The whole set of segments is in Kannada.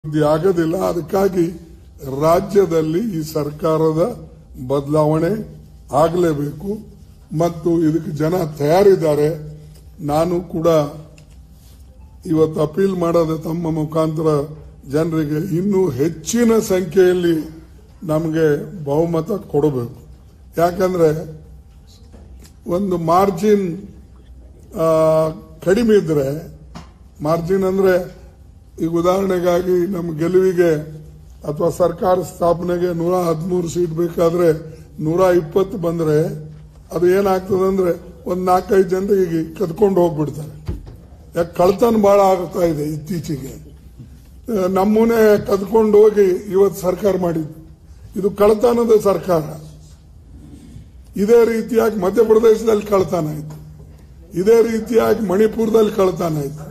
ಅಭಿವೃದ್ಧಿ ಆಗೋದಿಲ್ಲ. ಅದಕ್ಕಾಗಿ ರಾಜ್ಯದಲ್ಲಿ ಈ ಸರ್ಕಾರದ ಬದಲಾವಣೆ ಆಗಲೇಬೇಕು ಮತ್ತು ಇದಕ್ಕೆ ಜನ ತಯಾರಿದ್ದಾರೆ. ನಾನು ಕೂಡ ಇವತ್ತು ಅಪೀಲ್ ಮಾಡೋದು ತಮ್ಮ ಮುಖಾಂತರ ಜನರಿಗೆ ಇನ್ನೂ ಹೆಚ್ಚಿನ ಸಂಖ್ಯೆಯಲ್ಲಿ ನಮಗೆ ಬಹುಮತ ಕೊಡಬೇಕು. ಯಾಕಂದ್ರೆ ಒಂದು ಮಾರ್ಜಿನ್ ಕಡಿಮೆ ಇದ್ರೆ, ಮಾರ್ಜಿನ್ ಅಂದ್ರೆ ಈಗ ಉದಾಹರಣೆಗಾಗಿ ನಮ್ಮ ಗೆಲುವಿಗೆ ಅಥವಾ ಸರ್ಕಾರ ಸ್ಥಾಪನೆಗೆ 113 ಸೀಟ್ ಬೇಕಾದ್ರೆ 120 ಬಂದ್ರೆ ಅದು ಏನಾಗ್ತದೆ ಅಂದ್ರೆ ಒಂದು 4-5 ಜನರಿಗೆ ಕದ್ಕೊಂಡು ಹೋಗ್ಬಿಡ್ತಾರೆ. ಯಾಕೆ ಕಳ್ತನ ಬಹಳ ಆಗ್ತಾ ಇದೆ ಇತ್ತೀಚೆಗೆ. ನಮ್ಮನೆ ಕದ್ಕೊಂಡು ಹೋಗಿ ಇವತ್ತು ಸರ್ಕಾರ ಮಾಡಿದ್ದು, ಇದು ಕಳ್ತನದ ಸರ್ಕಾರ. ಇದೇ ರೀತಿಯಾಗಿ ಮಧ್ಯಪ್ರದೇಶದಲ್ಲಿ ಕಳ್ತನ ಆಯ್ತು, ಇದೇ ರೀತಿಯಾಗಿ ಮಣಿಪುರದಲ್ಲಿ ಕಳ್ತನ ಆಯ್ತು,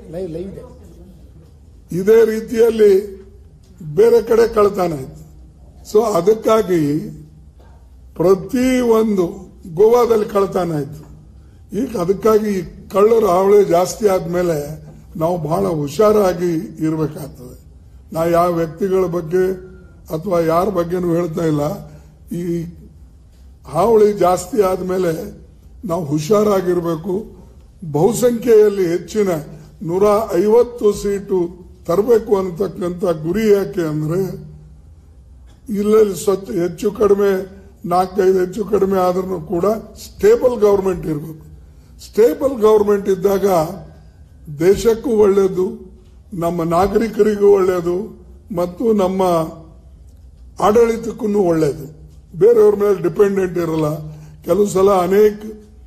ಇದೇ ರೀತಿಯಲ್ಲಿ ಬೇರೆ ಕಡೆ ಕಳ್ತನ ಆಯ್ತು. ಸೊ ಅದಕ್ಕಾಗಿ ಪ್ರತಿ ಒಂದು ಗೋವಾದಲ್ಲಿ ಕಳ್ತನ ಆಯ್ತು. ಈಗ ಅದಕ್ಕಾಗಿ ಕಳ್ಳರ ಹಾವಳಿ ಜಾಸ್ತಿ ಆದ್ಮೇಲೆ ನಾವು ಬಹಳ ಹುಷಾರಾಗಿ ಇರಬೇಕಾಗ್ತದೆ. ನಾ ಯಾವ ವ್ಯಕ್ತಿಗಳ ಬಗ್ಗೆ ಅಥವಾ ಯಾರ ಬಗ್ಗೆನೂ ಹೇಳ್ತಾ ಇಲ್ಲ. ಈ ಹಾವಳಿ ಜಾಸ್ತಿ ಆದ್ಮೇಲೆ ನಾವು ಹುಷಾರಾಗಿರ್ಬೇಕು. ಬಹುಸಂಖ್ಯೆಯಲ್ಲಿ ಹೆಚ್ಚಿನ 150 ಸೀಟು ತರಬೇಕು ಅಂತಕ್ಕಂಥ ಗುರಿ. ಯಾಕೆ ಅಂದ್ರೆ ಇಲ್ಲಲ್ಲಿ ಹೆಚ್ಚು ಕಡಿಮೆ 4-5 ಹೆಚ್ಚು ಕಡಿಮೆ ಆದ್ರೂ ಕೂಡ ಸ್ಟೇಬಲ್ ಗವರ್ಮೆಂಟ್ ಇರಬೇಕು. ಸ್ಟೇಬಲ್ ಗವರ್ಮೆಂಟ್ ಇದ್ದಾಗ ದೇಶಕ್ಕೂ ಒಳ್ಳೆಯದು, ನಮ್ಮ ನಾಗರಿಕರಿಗೂ ಒಳ್ಳೆಯದು ಮತ್ತು ನಮ್ಮ ಆಡಳಿತಕ್ಕೂ ಒಳ್ಳೆಯದು. ಬೇರೆಯವ್ರ ಮೇಲೆ ಡಿಪೆಂಡೆಂಟ್ ಇರಲ್ಲ. ಕೆಲವು ಸಲ ಅನೇಕ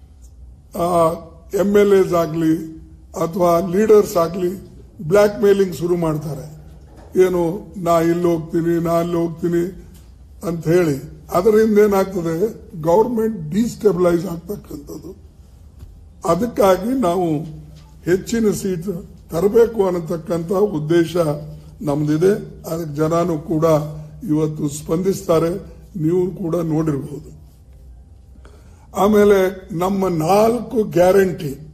MLAs ಆಗಲಿ ಅಥವಾ ಲೀಡರ್ಸ್ ಆಗಲಿ ಬ್ಲ್ಯಾಕ್ ಮೇಲಿಂಗ್ ಶುರು ಮಾಡ್ತಾರೆ. ಏನು ನಾ ಇಲ್ಲಿ ಹೋಗ್ತೀನಿ, ನಾ ಅಲ್ಲಿ ಹೋಗ್ತೀನಿ ಅಂತ ಹೇಳಿ. ಅದರಿಂದ ಏನಾಗ್ತದೆ, ಗವರ್ಮೆಂಟ್ ಡಿಸ್ಟೆಬಿಲೈಸ್ ಆಗ್ತಕ್ಕಂಥದ್ದು. ಅದಕ್ಕಾಗಿ ನಾವು ಹೆಚ್ಚಿನ ಸೀಟ್ ತರಬೇಕು ಅನ್ನತಕ್ಕಂಥ ಉದ್ದೇಶ ನಮ್ದಿದೆ. ಅದಕ್ಕೆ ಜನನು ಕೂಡ ಇವತ್ತು ಸ್ಪಂದಿಸ್ತಾರೆ, ನೀವು ಕೂಡ ನೋಡಿರಬಹುದು. ಆಮೇಲೆ ನಮ್ಮ 4 ಗ್ಯಾರಂಟಿ